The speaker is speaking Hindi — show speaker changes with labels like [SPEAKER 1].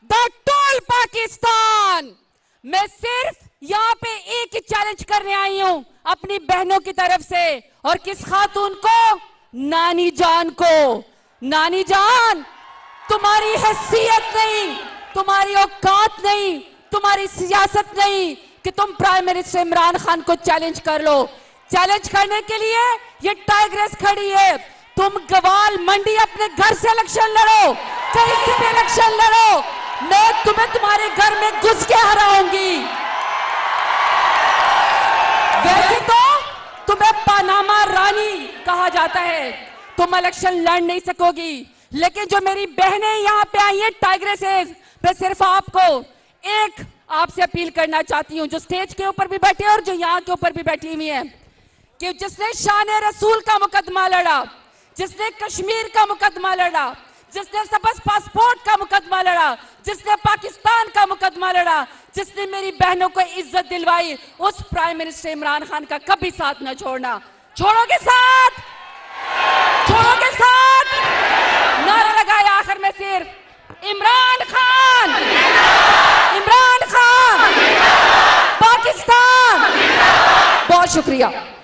[SPEAKER 1] The toll Pakistan. मैं सिर्फ यहाँ पे एक ही चैलेंज करने आई हूं अपनी बहनों की तरफ से, और किस खातून को? नानी जान को। नानी जान, तुम्हारी हैसियत नहीं, तुम्हारी औकात नहीं, तुम्हारी सियासत नहीं कि तुम प्राइम मिनिस्टर इमरान खान को चैलेंज कर लो। चैलेंज करने के लिए ये टाइग्रेस खड़ी है। तुम गवाल मंडी अपने घर से इलेक्शन लड़ो, कहीं से भी इलेक्शन लड़ो, मैं तुम्हें तुम्हारे घर में घुस के हराऊंगी। वैसे तो तुम्हें पनामा रानी कहा जाता है, तुम इलेक्शन लड़ नहीं सकोगी, लेकिन जो मेरी बहनें यहाँ पे आई हैं टाइग्रेसेस, मैं सिर्फ आपसे अपील करना चाहती हूँ, जो स्टेज के ऊपर भी बैठे और जो यहाँ के ऊपर भी बैठी हुई हैं, कि जिसने शान रसूल का मुकदमा लड़ा, जिसने कश्मीर का मुकदमा लड़ा, जिसने सबस पासपोर्ट का मुकदमा लड़ा, जिसने पाकिस्तान का मुकदमा लड़ा, जिसने मेरी बहनों को इज्जत दिलवाई, उस प्राइम मिनिस्टर इमरान खान का कभी साथ न छोड़ना। छोड़ोगे साथ? छोड़ोगे साथ? नारा लगाया आखिर में सिर्फ इमरान खान, इमरान खान, पाकिस्तान। बहुत शुक्रिया।